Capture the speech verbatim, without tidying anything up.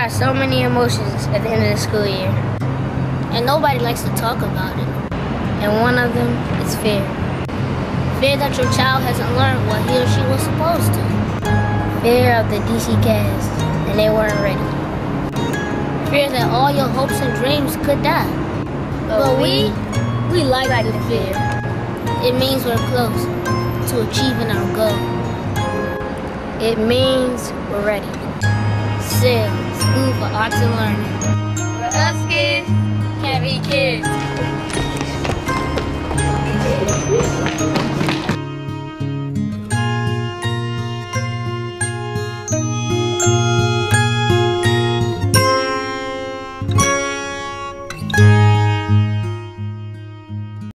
are so many emotions at the end of the school year. And nobody likes to talk about it. And one of them is fear. Fear that your child hasn't learned what he or she was supposed to. Fear of the D C cast, and they weren't ready. Fear that all your hopes and dreams could die. But, but we, we, we like, like the the fear. It means we're close to achieving our goal. It means we're ready. S I L, School for Arts and Learning. For us kids, can't be kids.